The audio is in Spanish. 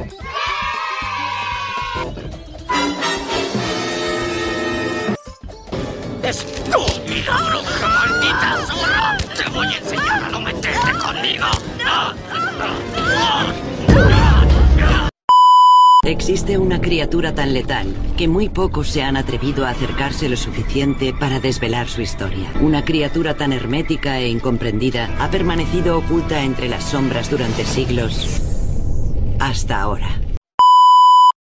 ¡Estúpida bruja maldita zorra! ¡Te voy a enseñar a no meterte conmigo! Existe una criatura tan letal que muy pocos se han atrevido a acercarse lo suficiente para desvelar su historia. Una criatura tan hermética e incomprendida ha permanecido oculta entre las sombras durante siglos hasta ahora.